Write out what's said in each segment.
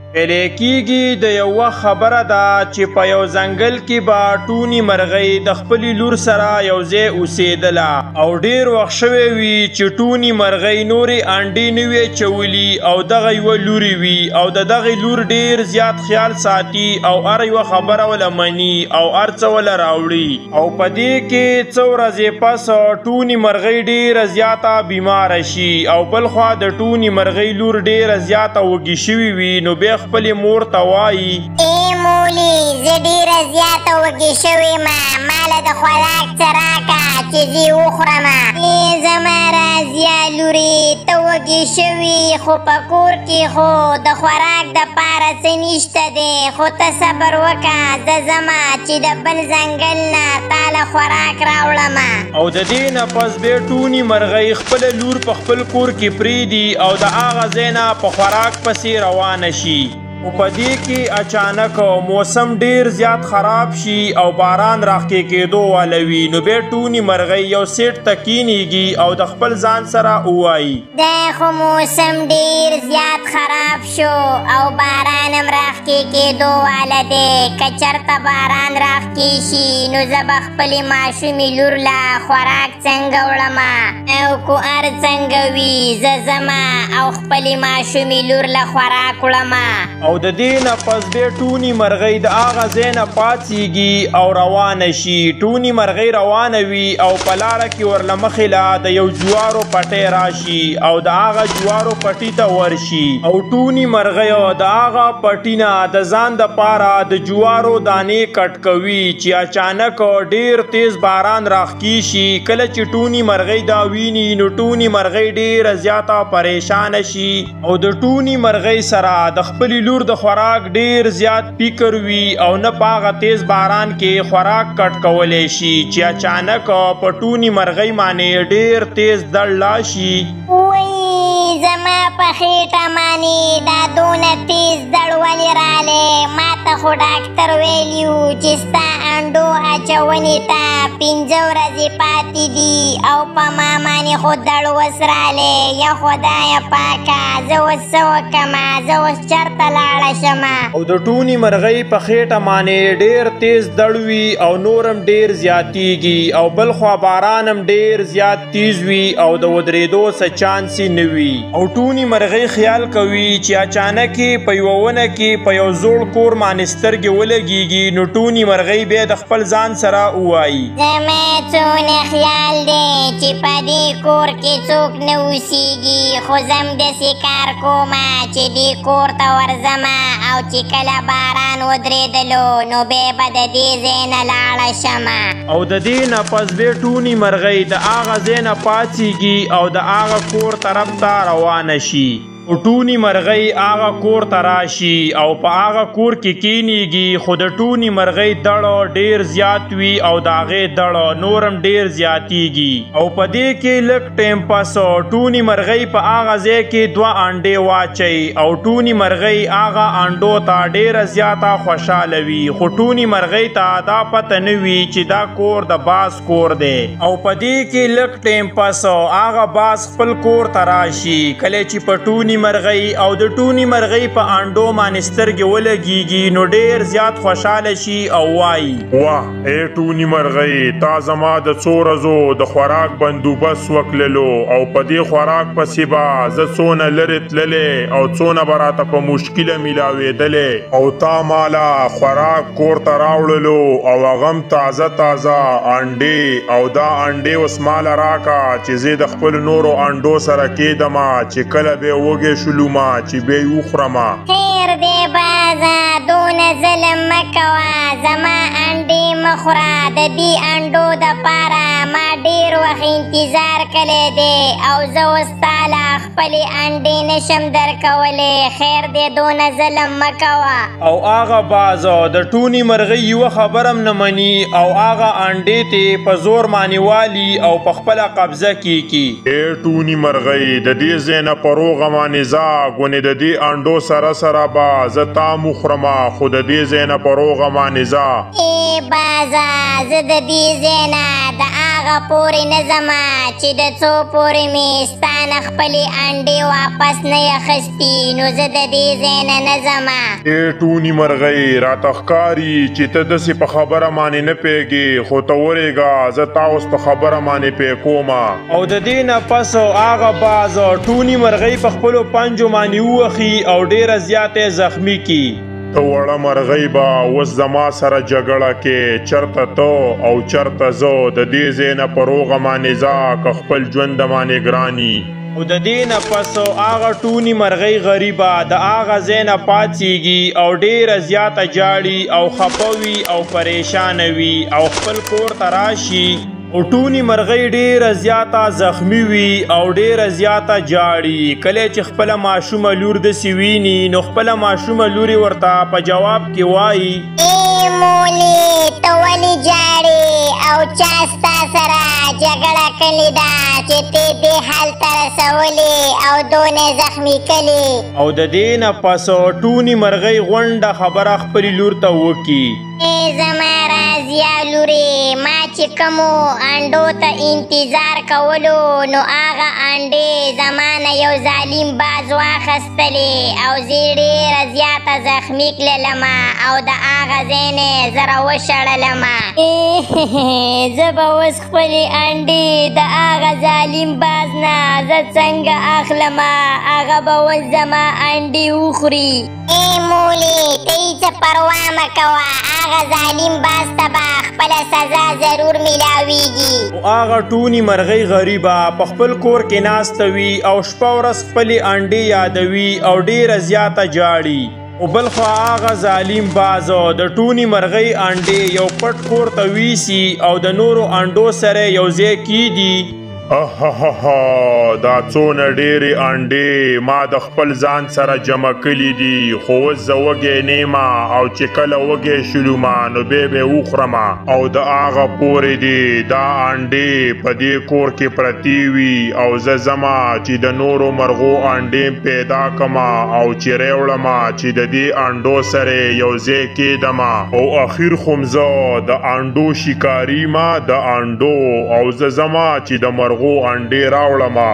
ویلې کېږي د یوه خبره ده چې په یو ځنګل کې به ټوني مرغۍ د خپلې لور سره یو ځای اوسېدله او ډېر وخت شوی وي چې ټوني مرغۍ نورې انډې نه وي اچولي او دغه یوه لورې وي او د دغې لور ډېر زیات خیال ساتي او هر یوه خبره وله مني او هر څه وله راوړي او په دې کې څه ورځې پس ټوني مرغۍ ډېره زیاته بیماره شي او بل خوا د ټوني مرغۍ لور ډېره زیاته وږې شوې وي نو بیا خپلې مور ته وایي ای مولي زه ډېره زیاته وږې شوې ما ماله د خوراک څه راکړه چې زه وخورمه. ای زما رازیه لورې ته وږې شوې خو په کور کې خو د خوراک دپاره څه نشته دی خو ته صبر وکړه زه ځمه چې د بل ځنګل نه تا له خوراک راوړمه. او د دې نه پس بیا ټوني مرغۍ خپله لور په خپل کور کې پرېږدي او د هغه ځای نه په خوراک پسې روانه شي. او په دې کې اچانک موسم ډیر زیات خراب شي او باران راخکې کېدو واله وي نو بیا ټوني مرغۍ یو سیټ ته کینیږي او د خپل ځان سره ووایي دا خو موسم ډیر زیات خراب شو او باران هم راخکې کېدو واله دی که چېرته باران راخکې شي نو زه به خپلې ماشومې لور له خوراک څنګه وړمه او کو هر څنګه وي زه ځمه او خپلې ماشومې لور له خوراک وړمه. او د دې نه پس بیا ټوني مرغۍ د هغه ځای نه پاڅېږي او روانه شي. ټوني مرغۍ روانه وي او په لاره کې ورله مخې له د یو جوارو پټی راشي او د هغه جوارو پټي ته ورشي او ټوني مرغۍ د هغه پټي نه د ځان دپاره د جوارو دانې کټ کوي چې اچانک ډیر تیز باران راخکې شي. کله چې ټوني مرغۍ دا ویني نو ټوني مرغۍ ډیره زیاته پریشانه شي او د ټوني مرغۍ سره د خپلې لور د خوراک ډیر زیات فکر وي او نه په هغه تیز باران کې خوراک کټ کولی شي چې اچانک په ټوني مرغۍ باندې ډیر تیز دړ لاشي. وای زما په خېټه باندې دا دونه تیز دړ ولې رالی ما ته خو ډاکټر ویلي و چې ستا انډو اچونې ته 5 ورځې پاتې دي او په ما باندې خو دړ اوس رالی یا خدایه پاکه زه اوس څه وکړمه زه اوس چېرته لاړه شمه. او د ټوني مرغۍ په خېټه باندې ډیر تیز دړ وي او نور هم ډیر زیاتیږي او بل خوا باران هم ډیر زیات تیز وي او د ودرېدو څه چانس یې نه وي. او ټوني مرغۍ خیال کوي چې اچانک په یوه ونه کې په یو زوړ کور باندې سترګې ولګېږي نو ټوني مرغۍ بیا د خپل ځان سره ووایي زما څونه خیال دی چې په دې کور کې څوک نه اوسېږي خو زه هم داسې کار کومه چې دې کور ته ورځمه او چې کله باران ودرېدلو نو بیا به د دې ځای نه لاړه شمه. او د دې نه پس بیا ټوني مرغۍ د هغه ځای نه پاڅېږي او د هغه کور طرف ته روانه شي. او ټوني مرغۍ هغه کور ته راشي او په هغه کور کې کینیږي خو د ټوني مرغۍ دړ ډیر زیات وي او د هغې دړ نور هم ډیر زیاتیږي. او په دې کې لږ ټیم پس ټوني مرغۍ په هغه ځای کې 2 انډې واچوي او ټوني مرغۍ هغه انډو ته ډیره زیاته خوشحاله وي خو ټوني مرغۍ ته دا پته نه وي چې دا کور د باز کور دی. او په دې کې لږ ټیم پس هغه باز خپل کور ته راشي. کله چې په ټوني مرغۍ او د ټوني مرغۍ په انډو باندې سترګې ولګېږي نو ډیر زیات خوشحاله شي او وایي واه ای ټوني مرغۍ تا زما د څو ورځو د خوراک بندوبست وکړلو او په دې خوراک پسې به زه څونه لرې تللی او څونه به راته په مشکله میلاوېدلی او تا ماله خوراک کور ته راوړلو او هغه هم تازه تازه انډې او دا انډې اوس ماله راکړه چې زه د خپل نورو انډو سره کېدمه چې کله بیا وږې شلومه چې بیا یې وخورمه. خیر دی بازه دونه ظلم مه کوه زما انډې مه خوره د دې انډو دپاره ما ډېر وخت انتظار کلی دی او زه اوس تا له خپلې انډې نشم درکولی. خیر دی دونه ظلم مه کوه. او هغه باز د ټوني مرغۍ یوه خبره هم نه مني او هغه انډې ته په زور باندې والي او په خپله قبضه کیږي. ای ټوني مرغۍ د دې ځای نه په روغه باندې ځه ګونې د دې انډو سره سره به زه تا م وخورمه خو د دې ځای نه په روغه باندې ځه. ای بازه زه د دې ځای نه د هغه پورې نه ځمه چې د څو پورې مې ستا نه خپلې انډې واپس نه اخیستي نو زه د دې ځای نه نه ځمه. ای ټوني مرغۍ راته ښکاري چې ته داسې په خبره باندې نه پوهېږې خو ته ورېږه زه تا اوس په خبره باندې پوه کومه. او د دې نه پس هغه باز ټوني مرغۍ په خپلو پنجو باندې ووهي او ډېره زیاته زخمی کی. ته وړه مرغۍ به اوس زما سره جګړه کې چرته ته او چرته زه د دې ځای نه په روغه باندې ځه که خپل ژوند د باندې ګراني. او د دې نه پس هغه ټوني مرغۍ غریبه د هغه ځای نه پاڅېږي او ډېره زیاته جاړي او خفه وي او پریشانه وي او خپل کور ته راشي. او ټوني مرغۍ ډېره زیاته زخمی وي او ډېره زیاته جاړي. کله چې خپله ماشومه لور داسې ویني نو خپله ماشومه لورې ورته په جواب کې وایي ای مولې ته ولې جاړې او چا ستا سره جګړه کړې ده چې ته دې حال ته رسولې او دونه زخمي کړې. او د دې نه پس ټوني مرغۍ غونډه خبره خپلې لور ته وکړي. ای زما رازیا لورې ما چې کومو انډو ته انتظار کولو نو هغه انډې زما نه یو ظالم باز واخیستلې او زه ډېره زیاته زخمي کړلمه او د هغه ځای نه زه راوشړلمه. زه به اوس خپلې انډې د هغه ظالم باز نه زه څنګه اخلمه هغه به اوس زما انډې وخوري. ای مولې ته یې څه پروا مه کوه هغه ظالم باز ته به خپله سزا ضرور میلاویږي. او هغه ټوني مرغۍ غریبه په خپل کور کې ناسته وي او شپه ورځ خپلې انډې یادوي او ډېره زیاته جاړي. او بل خوا هغه ظالم باز د ټوني مرغۍ انډې یو پټ کور ته ویسي او د نورو انډو سره یو ځای کیږي. دا څونه ډېرې انډې ما د خپل ځان سره جمع کړي دي خو اوس زه وږی نیمه او چې کله وږی شلومه نو بیا به یې وخورمه او د هغه پورې دي دا انډې په دې کور کې پرتې وي او زه ځمه چې د نورو مرغو انډې پیدا کړمه او چې راوړمه چې د دې انډو سره یو ځای کېدمه او اخر خو م زه د انډو شکاري ما د انډو او زه ځمه چې د مرغو انډې راوړمه.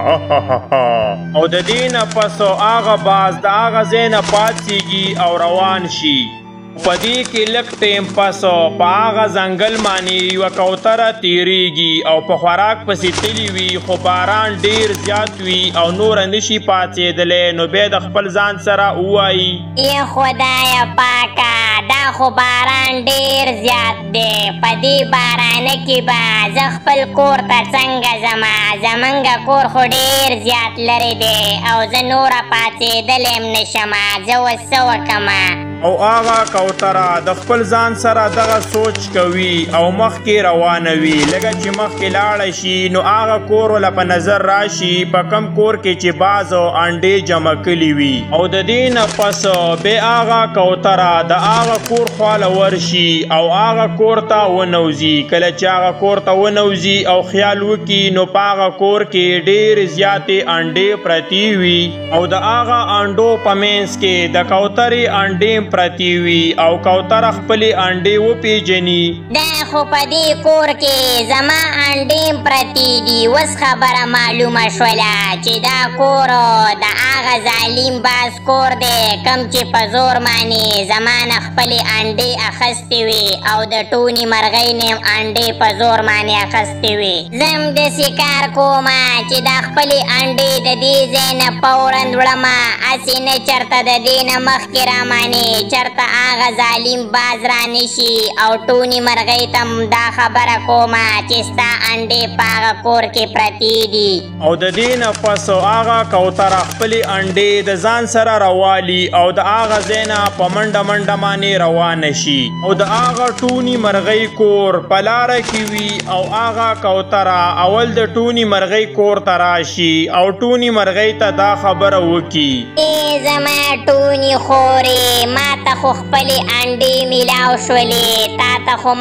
او د دې نه پس هغه باز د هغه ځای نه پاڅېږي او روان شي. په دې کې لږ ټیم پس په هغه ځنګل باندې یوه کوتره تیریږي او په خوراک پسې تللی وي خو باران ډېر زیات وي او نوره نشي پاڅېدلی نو بیا د خپل ځان سره ووایي ای خدایه پاکه دا خو باران ډېر زیات دی په دې بارانه کې به زه خپل کور ته څنګه ځمه زمونږ کور خو ډېر زیات لرې دی او زه نوره پاڅېدلی هم نشمه زه اوس څه وکړمه. او هغه کوتره د خپل ځان سره دغه سوچ کوي او مخکې روانه وي. لکه چې مخکې لاړه شي نو هغه کور له په نظر راشي په کم کور کې چې باز انډې جمع کړي وي. او د دې نه پس بیا هغه کوتره د هغه کور خواله ورشي او هغه کور ته ونوځي. کله چې هغه کور ته ونوځي او خیال وکړي نو په هغه کور کې ډېرې زیاتې انډې پرتې وي او د هغه انډو په منځ کې د کوترې انډې پرتی وي او کوتره خپلې انډې وپیژني. دا خو په دې کور کې زما انډې پرتی دي اوس خبره معلومه شوله چې دا کور د هغه ظالم باز کور دی کوم چې په زور باندې زما نه خپلې انډې اخیستې وي او د ټوني مرغۍ نه هم انډې په زور باندې اخیستې وي. زه هم داسې کار کومه چې دا خپلې انډې د دې ځای نه فوراً وړمه هسې نه چېرته د دې نه مخکې رامانې چرته هغه ظالم باز را نشي او ټوني مرغۍ ته دا خبره کومه چې ستا انډې په هغه کور کې پرتې دي. او د دې نه پس هغه کوتره خپلې انډې د ځان سره راوالي او د هغه ځای نه په منډه منډه باندې روانه شي او د هغه ټوني مرغۍ کور په لاره کې وي او هغه کوتره اول د ټوني مرغۍ کور ته راشي او ټوني مرغۍ ته دا خبره وکړي ای زما ټوني خورې ما ته خو خپلې انډې میلاو شولې تا ته خو ما ویلي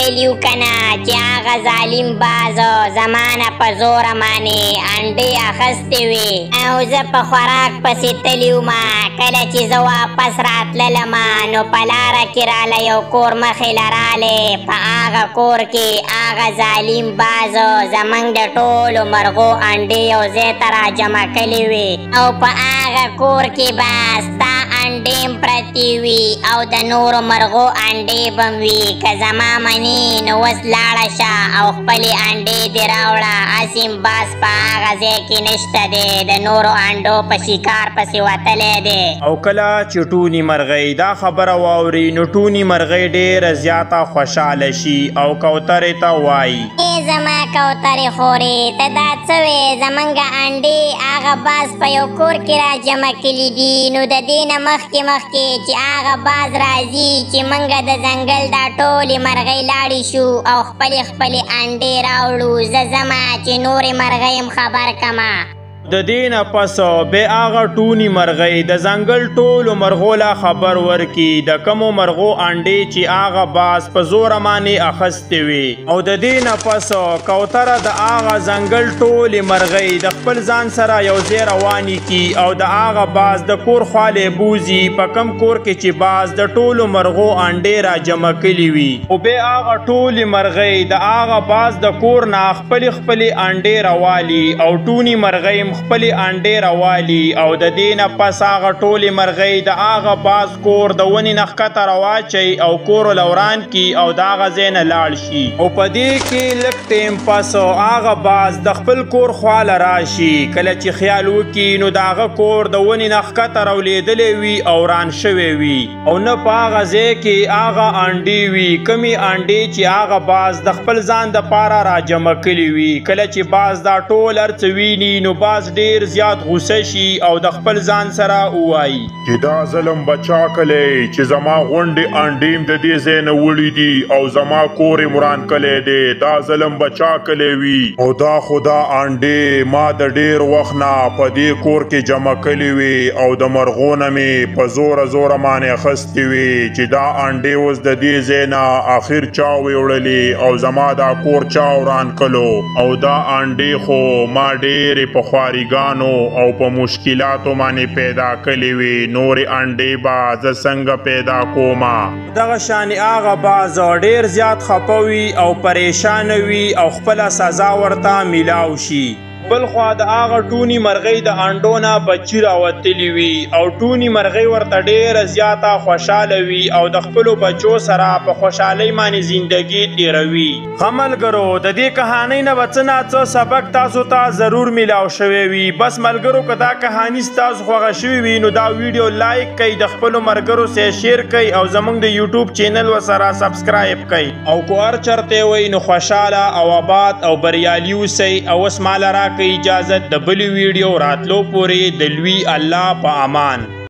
ویلیو کنا چې هغه ظالم باز زمانه په زور مانې انډې اخستې وې او زه په خوراک پسې تلی ومه کله چې زه واپس راتللمه نو په لاره کې راله یو کور مخې لرالی په هغه کور کې هغه ظالم باز زمونږ د ټولو مرغو انډې یو ځای ته راجمع کړې وې او په هغه کور کې به ستا انډې پرتې وي او د نورو مرغو انډې به م وي که زما منې نو اوس لاړه شه او خپلې انډې دې راوړه اسیم باز په هغه ځای کې نشته دی د نورو انډو په شکار پسې وتلی دی او کله چې ټوني مرغۍ دا خبره واوري نو ټوني مرغۍ ډېره زیاته خوشحاله شي او کوترې ته وایي زما کوترې خورې ته دا څه وې زمونږ انډې هغه باز په یو کور کې را جمع کړي دي نو د دې نه مخکې چې هغه باز راځي چې موږ د ځنګل دا ټولې مرغۍ لاړې شو او خپلې انډې راوړو زه ځمه چې نورې مرغۍ هم خبر کمه د دې نه پس بیا هغه ټوني مرغۍ د ځنګل ټولو مرغو له خبر ورکي د کومو مرغو انډې چې هغه باز په زوره باندې اخیستې وي او د دې نه پس کوتره د هغه ځنګل ټولې مرغۍ د خپل ځان سره یو ځای روانې کي او د هغه باز د کور خوالی بوزي په کم کور کې چې باز د ټولو مرغو انډې را جمع کړي وي او بیا هغه ټولې مرغۍ د هغه باز د کور نه خپلې انډې راوالي او ټوني مرغۍ خپلې انډې راوالي او د دې نه پس هغه ټولې مرغۍ د هغه باز کور د ونې نه ښکته راواچوي او کور لوران کي او د هغه ځای نه لاړ شي او په دې کې لږ ټیم پس هغه باز د خپل کور خواله راشي کله چې خیال وکړي نو د هغه کور د ونې نه ښکته راولېدلی وي او وران شوی وي او نه په هغه ځای کې هغه انډې وي کومې انډې چې هغه باز د خپل ځان دپاره راجمع کړي وي کله چې باز دا ټول هر څه ویني نو باز ډیر زیات غوسه شي او د خپل ځان سره ووایي چې دا ظلم بچا کلی چې زما غونډې انډې د دې ځای نه وړي دي او زما کور یې وران کلی دی دا ظلم بچا کلی وي او دا خو دا انډې ما د ډیر وخت نه په دې کور کې جمع کړي وي او د مرغو نه مې په زوره باندې اخیستې وي چې دا انډې اوس د دې ځای نه اخر چا ویوړلې او زما دا کور چا وران کړلو او دا انډې خو ما ډېرې پخواري او په مشکلاتو باندې پیدا کړي وي نورې انډې به زه څنګه پیدا کومه دغه شانې هغه باز ډېر زیات خفه وي او پریشانه وي او خپله سزا ورته میلاو شي بل خوا د هغه ټوني مرغۍ د انډو نه بچي راوتلي وي او ټوني مرغۍ ورته ډېره زیاته خوشحاله وي او د خپلو بچو سره په خوشحالۍ باندې زندګي تېروي ښه ملګرو د دې کهانۍ نه به څه نه څه سبق تاسو ته ضرور میلاو شوی وي بس ملګرو که دا کهاني ستاسو خوښه شوې وي نو دا ویډیو لایک کوئ د خپلو ملګرو سره شیر کوئ او زموږ د یوټیوب چینل ورسره سبسکرایب کوئ او که هر چرته وئ نو خوشحاله او آباد او بریالي اوسئ او اوس ماله راکئ اجازت د بلې ویډیو راتلو پورې د لوی الله په امان